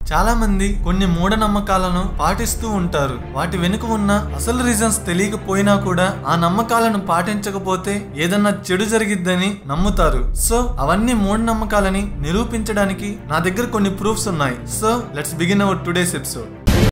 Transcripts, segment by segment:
చాలా మంది కొన్ని మూఢనమ్మకాలను పాటిస్తూ ఉంటారు. వాటి వెనుక ఉన్న అసలు రీజన్స్ తెలియకపోయినా కూడా ఆ నమ్మకాలను పాటించకపోతే ఏదన్నా చెడు జరిగిద్దని నమ్ముతారు. సో అవన్నీ మూఢనమ్మకాలని నిరూపించడానికి నా దగ్గర కొన్ని ప్రూఫ్స్ ఉన్నాయి. So let's begin our today's episode.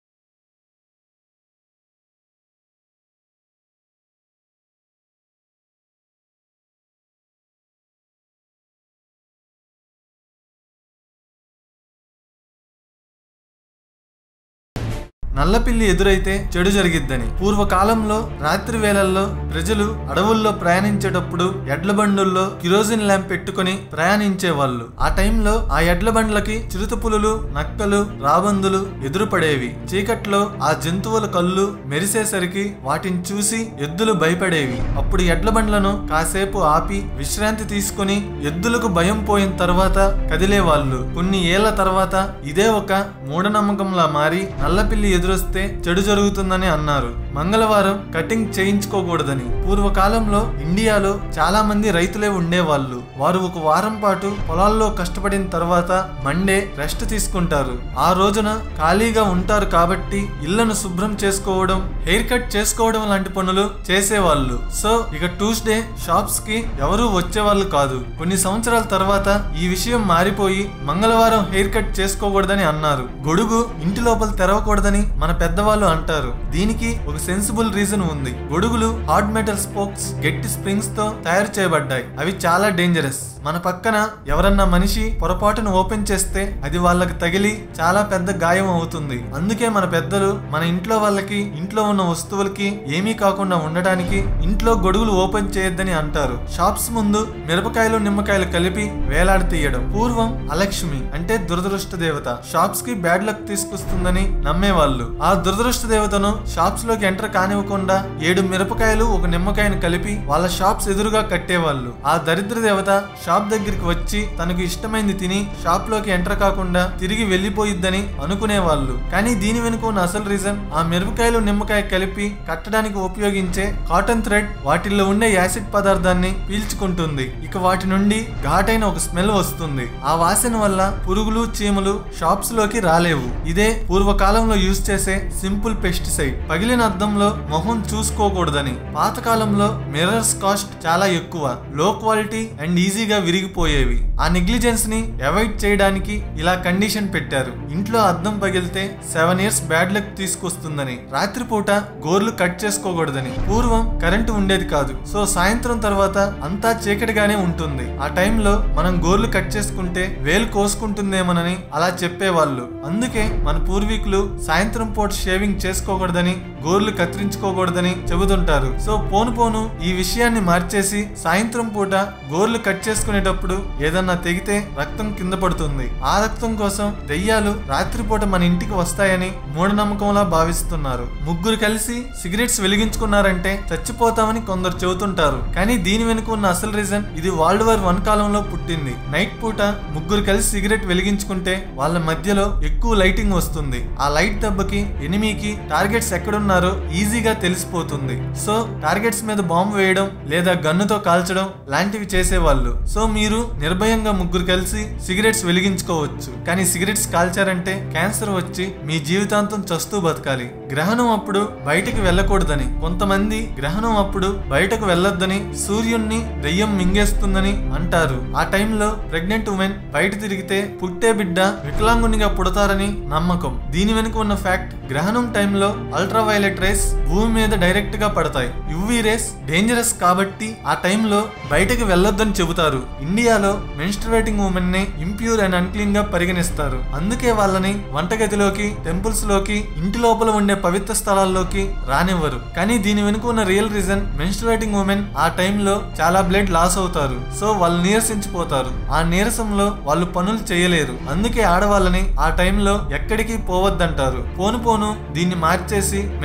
నల్లపిల్లి ఎదురైతే చెడు జరిగిద్దని. పూర్వకాలంలో రాత్రి వేళల్లో ప్రజలు అడవుల్లో ప్రయాణించేటప్పుడు ఎడ్ల బండుల్లో కిరోసిన్ ల్యాంప్ పెట్టుకుని ప్రయాణించేవాళ్ళు. ఆ టైంలో ఆ ఎడ్ల బండ్లకి చిరుతపులులు, నక్కలు, రాబందులు ఎదురుపడేవి. చీకట్లో ఆ జంతువుల కళ్ళు మెరిసేసరికి వాటిని చూసి ఎద్దులు భయపడేవి. అప్పుడు ఎడ్ల బండ్లను కాసేపు ఆపి విశ్రాంతి తీసుకుని ఎద్దులకు భయం పోయిన తర్వాత కదిలేవాళ్ళు. కొన్ని ఏళ్ల తర్వాత ఇదే ఒక మూఢనమ్మకంలా మారి నల్లపిల్లి ఎదురొస్తే చెడు జరుగుతుందని అన్నారు. మంగళవారం కటింగ్ చేయించుకోకూడదని. పూర్వకాలంలో ఇండియాలో చాలా మంది రైతులే ఉండేవాళ్ళు. వారు ఒక వారం పాటు పొలాల్లో కష్టపడిన తర్వాత మండే రెస్ట్ తీసుకుంటారు. ఆ రోజున ఖాళీగా ఉంటారు కాబట్టి ఇళ్లను శుభ్రం చేసుకోవడం, హెయిర్ కట్ చేసుకోవడం లాంటి పనులు చేసేవాళ్ళు. సో ఇక ట్యూస్డే షాప్స్ కి ఎవరూ వచ్చేవాళ్ళు కాదు. కొన్ని సంవత్సరాల తర్వాత ఈ విషయం మారిపోయి మంగళవారం హెయిర్ కట్ చేసుకోకూడదని అన్నారు. గొడుగు ఇంటి లోపల తెరవకూడదని మన పెద్దవాళ్ళు అంటారు. దీనికి ఒక సెన్సిబుల్ రీజన్ ఉంది. గొడుగులు హార్డ్ మెటల్ స్పోక్స్, గట్టి స్ప్రింగ్స్ తో తయారు చేయబడ్డాయి. అవి చాలా డేంజరస్. మన పక్కన ఎవరన్నా మనిషి పొరపాటును ఓపెన్ చేస్తే అది వాళ్ళకి తగిలి చాలా పెద్ద గాయం అవుతుంది. అందుకే మన పెద్దలు మన ఇంట్లో వాళ్ళకి, ఇంట్లో ఉన్న వస్తువులకి ఏమీ కాకుండా ఉండటానికి ఇంట్లో గొడుగులు ఓపెన్ చేయొద్దని అంటారు. షాప్స్ ముందు మిరపకాయలు, నిమ్మకాయలు కలిపి వేలాడతీయడం. పూర్వం అలక్ష్మి అంటే దురదృష్ట దేవత షాప్స్ కి బ్యాడ్ లక్ తీసుకొస్తుందని నమ్మేవాళ్ళు. ఆ దురదృష్ట దేవతను షాప్స్ లోకి ఎంటర్ కానివ్వకుండా 7 మిరపకాయలు, 1 నిమ్మకాయను కలిపి వాళ్ళ షాప్స్ ఎదురుగా కట్టేవాళ్ళు. ఆ దరిద్ర దేవత షాప్ దగ్గరికి వచ్చి తనకు ఇష్టమైంది తిని షాప్ లోకి ఎంటర్ కాకుండా తిరిగి వెళ్లిపోయిద్దని అనుకునేవాళ్ళు. కానీ దీని వెనుక ఉన్న అసలు రీజన్ ఆ మిరపకాయలు, నిమ్మకాయ కలిపి కట్టడానికి ఉపయోగించే కాటన్ థ్రెడ్ వాటిల్లో ఉండే యాసిడ్ పదార్థాన్ని పీల్చుకుంటుంది. ఇక వాటి నుండి ఘాటైన ఒక స్మెల్ వస్తుంది. ఆ వాసన వల్ల పురుగులు, చీమలు షాప్స్ లోకి రాలేవు. ఇదే పూర్వకాలంలో యూజ్ చేసే సింపుల్ పెస్టిసైడ్. పగిలిన అద్దంలో మొహం చూసుకోకూడదని. పాతకాలంలో మిర్రర్స్ కాస్ట్ చాలా ఎక్కువ, లో క్వాలిటీ అండ్ ఈజీగా విరిగిపోయేవి. ఆ నెగ్లిజెన్స్ ని అవాయిడ్ చేయడానికి ఇలా కండిషన్ పెట్టారు. ఇంట్లో అద్దం పగిలితే 7 years బ్యాడ్ లక్ తీసుకొస్తుందని. రాత్రిపూట గోర్లు కట్ చేసుకోకూడదని. పూర్వం కరెంటు ఉండేది కాదు. సో సాయంత్రం తర్వాత అంతా చీకటిగానే ఉంటుంది. ఆ టైంలో మనం గోర్లు కట్ చేసుకుంటే వేలు కోసుకుంటుందేమోనని అలా చెప్పేవాళ్ళు. అందుకే మన పూర్వీకులు సాయంత్రం పూట షేవింగ్ చేసుకోకూడదని, గోర్లు కత్తిరించుకోకూడదని చెబుతుంటారు. సో పోను ఈ విషయాన్ని మార్చేసి సాయంత్రం పూట గోర్లు కట్ చేసుకునేటప్పుడు ఏదన్నా తెగితే రక్తం కింద పడుతుంది. ఆ రక్తం కోసం దెయ్యాలు రాత్రిపూట మన ఇంటికి వస్తాయని మూఢనమ్మకంలా భావిస్తున్నారు. ముగ్గురు కలిసి సిగరెట్స్ వెలిగించుకున్నారంటే చచ్చిపోతామని కొందరు చెబుతుంటారు. కానీ దీని వెనుక ఉన్న అసలు రీజన్ ఇది వరల్డ్ వార్ 1 కాలంలో పుట్టింది. నైట్ పూట ముగ్గురు కలిసి సిగరెట్ వెలిగించుకుంటే వాళ్ళ మధ్యలో ఎక్కువ లైటింగ్ వస్తుంది. ఆ లైట్ దెబ్బకి ఎనిమీకి టార్గెట్స్ ఎక్కడున్నారో ఈజీగా తెలిసిపోతుంది. సో టార్గెట్స్ మీద బాంబు వేయడం లేదా గన్నుతో కాల్చడం లాంటివి చేసేవాళ్ళు. సో మీరు నిర్భయంగా ముగ్గురు కలిసి సిగరెట్స్ వెలిగించుకోవచ్చు. కానీ సిగరెట్స్ కాల్చారంటే క్యాన్సర్ వచ్చి మీ జీవితాంతం చస్తూ బతకాలి. గ్రహణం అప్పుడు బయటకు వెళ్ళకూడదని, కొంతమంది గ్రహణం అప్పుడు బయటకు వెళ్ళొద్దని, సూర్యుణ్ణి దెయ్యం మింగేస్తుందని అంటారు. ఆ టైంలో ప్రెగ్నెంట్ ఉమెన్ బయట తిరిగితే పుట్టే బిడ్డ వికలాంగునిగా పుడతారని నమ్మకం. దీని వెనుక ఉన్న ఫ్యాక్ట్ గ్రహణం టైంలో అల్ట్రావైలెట్ రేస్ భూమి మీద డైరెక్ట్ గా పడతాయి. యువి రేస్ డేంజరస్ కాబట్టి ఆ టైంలో బయటకు వెళ్ళొద్దని చెబుతారు. ఇండియాలో మెన్స్ట్రువేటింగ్ ఉమెన్ ని ఇంప్యూర్ అండ్ అన్క్లీన్ గా పరిగణిస్తారు. అందుకే వాళ్ళని వంటగదిలోకి, టెంపుల్స్ లోకి, ఇంటి లోపల ఉండే పవిత్ర స్థలాల్లోకి రానివ్వరు. కానీ దీని వెనుక ఉన్న రియల్ రీజన్ మెన్స్ట్రువేటింగ్ ఉమెన్ ఆ టైంలో చాలా బ్లడ్ లాస్ అవుతారు. సో వాళ్ళు నీరసించిపోతారు. ఆ నీరసంలో వాళ్ళు పనులు చేయలేరు. అందుకే ఆడవాళ్ళని ఆ టైంలో ఎక్కడికి పోవద్దంటారు. పోను దీన్ని మార్చేసి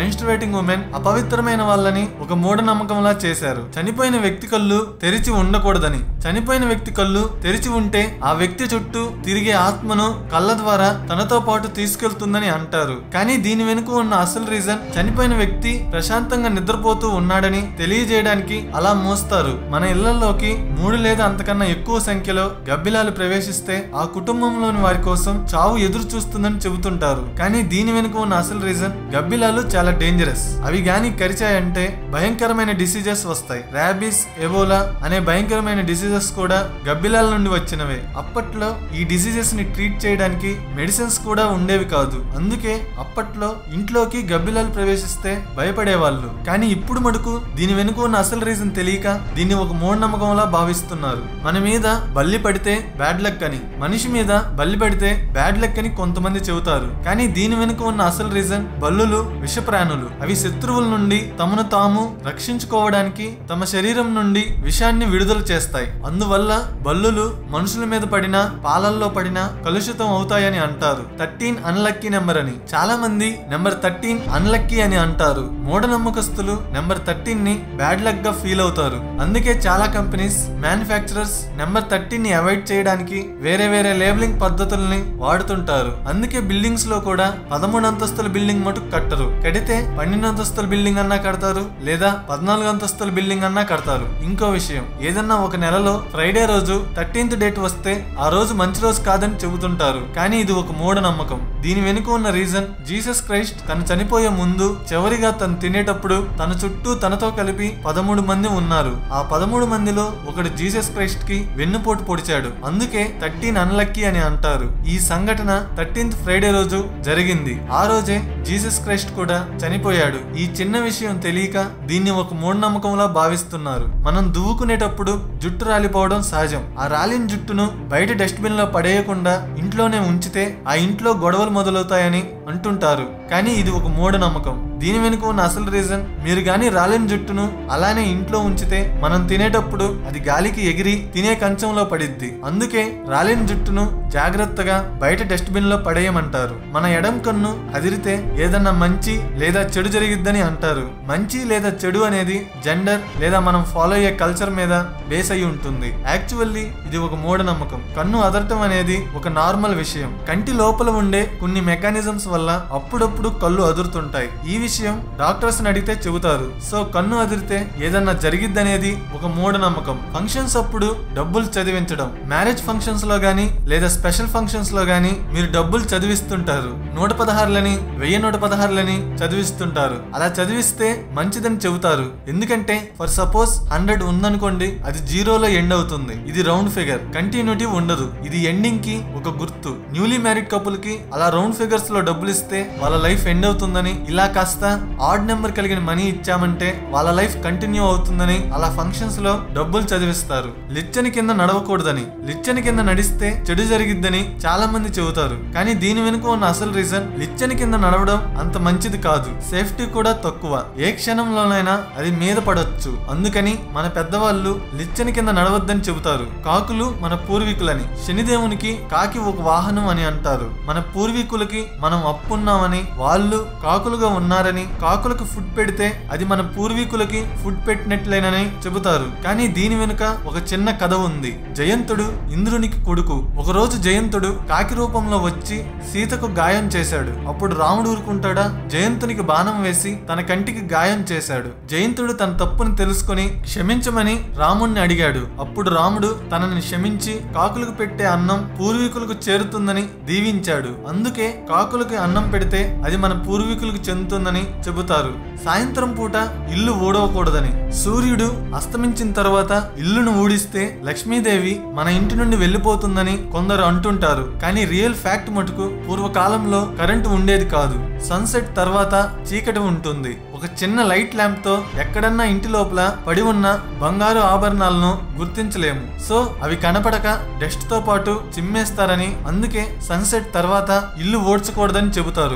మెన్స్ట్రువేటింగ్ ఉమెన్ అపవిత్రమైన వాళ్ళని ఒక మూఢనమ్మకంలా చేశారు. చనిపోయిన వ్యక్తి కళ్ళు తెరిచి ఉండకూడదని. చనిపోయిన వ్యక్తి కళ్ళు తెరిచి ఉంటే ఆ వ్యక్తి చుట్టూ తిరిగే ఆత్మను కళ్ళ ద్వారా తనతో పాటు తీసుకెళ్తుందని అంటారు. కానీ దీని వెనుక ఉన్న అసలు రీజన్ చనిపోయిన వ్యక్తి ప్రశాంతంగా నిద్రపోతూ ఉన్నాడని తెలియజేయడానికి అలా మోస్తారు. మన ఇళ్లలోకి 3 లేదా అంతకన్నా ఎక్కువ సంఖ్యలో గబ్బిలాలు ప్రవేశిస్తే ఆ కుటుంబంలోని వారి కోసం చావు ఎదురు చూస్తుందని చెబుతుంటారు. కానీ దీని వెనుక ఉన్న అసలు రీజన్ గబ్బిలాలు చాలా డేంజరస్. అవి గాని కరిచాయంటే భయంకరమైన డిసీజెస్ వస్తాయి. ర్యాబీస్, ఎబోలా అనే భయంకరమైన డిసీజెస్ కూడా గబ్బిలాల నుండి వచ్చినవే. అప్పట్లో ఈ డిసీజెస్ ని ట్రీట్ చేయడానికి మెడిసిన్స్ కూడా ఉండేవి కాదు. అందుకే అప్పట్లో ఇంట్లోకి గబ్బిలాలు ప్రవేశిస్తే భయపడేవాళ్ళు. కానీ ఇప్పుడు మటుకు దీని వెనుక ఉన్న అసలు రీజన్ తెలియక దీన్ని ఒక మూఢనమ్మకంలా భావిస్తున్నారు. మన మీద బల్లి పడితే బ్యాడ్ లక్ అని, మనిషి మీద బల్లి పడితే బ్యాడ్ లక్ అని కొంతమంది చెబుతారు. కానీ దీని వెనుక ఉన్న అసలు రీజన్ బల్లులు విషప్రాణులు. అవి శత్రువుల నుండి తమను తాము రక్షించుకోవడానికి తమ శరీరం నుండి విషాన్ని విడుదల చేస్తాయి. అందువల్ల బల్లులు మనుషుల మీద పడినా పాలల్లో పడినా కలుషితం అవుతాయని అంటారు. 13 అన్లక్కీ నెంబర్ అని. చాలా మంది నెంబర్ 13 అన్లక్కీ అని అంటారు. మూఢనమ్మకస్తులు నెంబర్ 13 ని బ్యాడ్ లక్ గా ఫీల్ అవుతారు. అందుకే చాలా కంపెనీస్, మ్యానుఫ్యాక్చరర్స్ నెంబర్ 13 ని అవాయిడ్ చేయడానికి వేరే వేరే లేబులింగ్ పద్ధతుల్ని వాడుతుంటారు. అందుకే బిల్డింగ్స్ లో కూడా 13 అంతస్తుల బిల్డింగ్ మటుకు కట్టరు. కడితే 12 అంతస్తుల బిల్డింగ్ అన్నా కడతారు, లేదా 14 అంతస్తుల బిల్డింగ్ అన్నా కడతారు. ఇంకో విషయం, ఏదన్నా ఒక నెలలో ఫ్రైడే రోజు 13th డేట్ వస్తే ఆ రోజు మంచి రోజు కాదని చెబుతుంటారు. కానీ ఇది ఒక మూఢనమ్మకం. దీని వెనుక ఉన్న రీజన్ జీసస్ క్రైస్ట్ తను చనిపోయే ముందు చివరిగా తను తినేటప్పుడు తన చుట్టూ తనతో కలిపి 13 మంది ఉన్నారు. ఆ 13 మందిలో ఒకడు జీసస్ క్రైస్ట్ కి వెన్నుపోటు పొడిచాడు. అందుకే 13 అన్లక్కీ అని అంటారు. ఈ సంఘటన 13th ఫ్రైడే రోజు జరిగింది. ఆ రోజే జీసస్ క్రైస్ట్ కూడా చనిపోయాడు. ఈ చిన్న విషయం తెలియక దీన్ని ఒక మూఢనమ్మకంలా భావిస్తున్నారు. మనం దువ్వుకునేటప్పుడు జుట్టు రాలిపోవడం సహజం. ఆ రాలిన జుట్టును బయట డస్ట్బిన్ లో పడేయకుండా ఇంట్లోనే ఉంచితే ఆ ఇంట్లో గొడవలు మొదలవుతాయని అంటుంటారు. కానీ ఇది ఒక మూఢనమ్మకం. దీని వెనుక ఉన్న అసలు రీజన్, మీరు గాని రాలిన జుట్టును అలానే ఇంట్లో ఉంచితే మనం తినేటప్పుడు అది గాలికి ఎగిరి తినే కంచంలో పడిద్ది. అందుకే రాలిన జుట్టును జాగ్రత్తగా బయట డస్ట్బిన్ లో పడేయమంటారు. మన ఎడం కన్ను అదిరితే ఏదన్నా మంచి లేదా చెడు జరిగిద్దని అంటారు. మంచి లేదా చెడు అనేది జెండర్ లేదా మనం ఫాలో అయ్యే కల్చర్ మీద బేస్ అయి ఉంటుంది. యాక్చువల్లీ ఇది ఒక మూఢనమ్మకం. కన్ను అదరటం అనేది ఒక నార్మల్ విషయం. కంటి లోపల ఉండే కొన్ని మెకానిజమ్స్ వల్ల అప్పుడప్పుడు కళ్ళు అదురుతుంటాయి. ఈ విషయం డాక్టర్స్ అడిగితే చెబుతారు. సో కన్ను అదిరితే ఏదన్నా జరిగిద్దనేది ఒక మూఢనమ్మకం. ఫంక్షన్స్ అప్పుడు డబ్బులు చదివించడం, మ్యారేజ్ ఫంక్షన్స్ లో గానీ లేదా స్పెషల్ ఫంక్షన్స్ లో గానీ మీరు డబ్బులు చదివిస్తుంటారు. 116లని 1116లని చదివిస్తుంటారు. అలా చదివిస్తే మంచిదని చెబుతారు. ఎందుకంటే ఫర్ సపోజ్ 100 ఉందనుకోండి, అది 0లో ఎండ్ అవుతుంది. ఇది రౌండ్ ఫిగర్, కంటిన్యూటీ ఉండదు. ఇది ఎండింగ్ కి ఒక గుర్తు. న్యూలీ మ్యారీడ్ కపుల్ కి అలా రౌండ్ ఫిగర్స్ లో డబ్బులు ఇస్తే వాళ్ళ లైఫ్ ఎండ్ అవుతుందని, ఇలా కాస్త ఆడ్ నెంబర్ కలిగిన మనీ ఇచ్చామంటే వాళ్ళ లైఫ్ కంటిన్యూ అవుతుందని అలా ఫంక్షన్స్ లో డబ్బులు చదివిస్తారు. లిచ్చని కింద నడవకూడదని, లిచ్చని కింద నడిస్తే చెడు జరిగిద్దని చాలా మంది చెబుతారు. కానీ దీని వెనుక ఉన్న అసలు రీజన్, లిచ్చని కింద నడవడం అంత మంచిది కాదు. సేఫ్టీ కూడా తక్కువ. ఏ క్షణంలోనైనా అది మీద పడొచ్చు. అందుకని మన పెద్దవాళ్ళు లిచ్చని కింద నడవద్దని చెబుతారు. కాకులు మన పూర్వీకులని, శనిదేవునికి కాకి ఒక వాహనం అని అంటారు. మన పూర్వీకులకి మనం అప్పున్నామని, వాళ్ళు కాకులుగా ఉన్నారని, కాకులకు ఫుడ్ పెడితే అది మన పూర్వీకులకి ఫుడ్ పెట్టినట్లేనని చెబుతారు. కానీ దీని వెనుక ఒక చిన్న కథ ఉంది. జయంతుడు ఇంద్రునికి కొడుకు. ఒకరోజు జయంతుడు కాకి రూపంలో వచ్చి సీతకు గాయం చేశాడు. అప్పుడు రాముడు ఊరుకుంటాడా? జయంతునికి బాణం వేసి తన కంటికి గాయం చేశాడు. జయంతుడు తన తప్పుని తెలుసుకుని క్షమించమని రాముణ్ణి అడిగాడు. అప్పుడు రాముడు తనని క్షమించి కాకులకు పెట్టే అన్నం పూర్వీకులకు చేరుతుందని దీవించాడు. అందుకే కాకులకి అన్నం పెడితే అది మన పూర్వీకులకు చెందుతుందని చెబుతారు. సాయంత్రం పూట ఇల్లు ఊడవకూడదని, సూర్యుడు అస్తమించిన తర్వాత ఇల్లును ఊడిస్తే లక్ష్మీదేవి మన ఇంటి నుండి వెళ్లిపోతుందని కొందరు అంటుంటారు. కానీ రియల్ ఫ్యాక్ట్ మటుకు పూర్వకాలంలో కరెంటు ఉండేది కాదు. సన్సెట్ తర్వాత చీకటి ఉంటుంది. ఒక చిన్న లైట్ ల్యాంప్ తో ఎక్కడన్నా ఇంటి లోపల పడి ఉన్న బంగారు ఆభరణాలను గుర్తించలేము. సో అవి కనపడక డస్ట్ తో పాటు చిమ్మేస్తారని, అందుకే సన్సెట్ తర్వాత ఇల్లు ఓడ్చకూడదని చెబుతారు.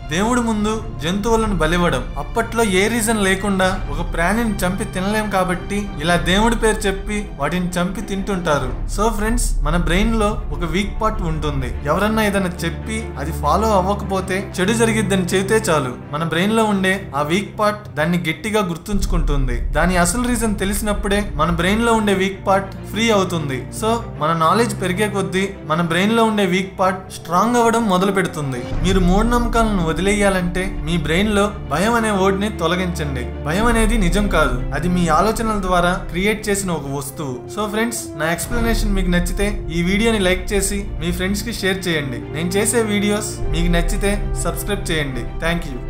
దేవుడి ముందు జంతువులను బలివ్వడం. అప్పట్లో ఏ రీజన్ లేకుండా ఒక ప్రాణిని చంపి తినలేం కాబట్టి ఇలా దేవుడి పేరు చెప్పి వాటిని చంపి తింటుంటారు. సో ఫ్రెండ్స్, మన బ్రెయిన్ లో ఒక వీక్ పార్ట్ ఉంటుంది. ఎవరన్నా ఏదైనా చెప్పి అది ఫాలో అవ్వకపోతే చెడు జరిగిద్దని చెబితే చాలు, మన బ్రెయిన్ లో ఉండే ఆ వీక్ పార్ట్ దాన్ని గట్టిగా గుర్తుంచుకుంటుంది. దాని అసలు రీజన్ తెలిసినప్పుడే మన బ్రెయిన్ లో ఉండే వీక్ పార్ట్ ఫ్రీ అవుతుంది. సో మన నాలెడ్జ్ పెరిగే కొద్దీ మన బ్రెయిన్ లో ఉండే వీక్ పార్ట్ స్ట్రాంగ్ అవ్వడం మొదలు పెడుతుంది. మీరు మూఢనమ్మకాలను వదిలేయాలంటే మీ బ్రెయిన్ లో భయం అనే వర్డ్ ని తొలగించండి. భయం అనేది నిజం కాదు, అది మీ ఆలోచనల ద్వారా క్రియేట్ చేసిన ఒక వస్తువు. సో ఫ్రెండ్స్, నా ఎక్స్ప్లెనేషన్ మీకు నచ్చితే ఈ వీడియోని లైక్ చేసి మీ ఫ్రెండ్స్ కి షేర్ చేయండి. నేను చేసే వీడియోస్ మీకు నచ్చితే సబ్స్క్రైబ్ చేయండి. Thank you.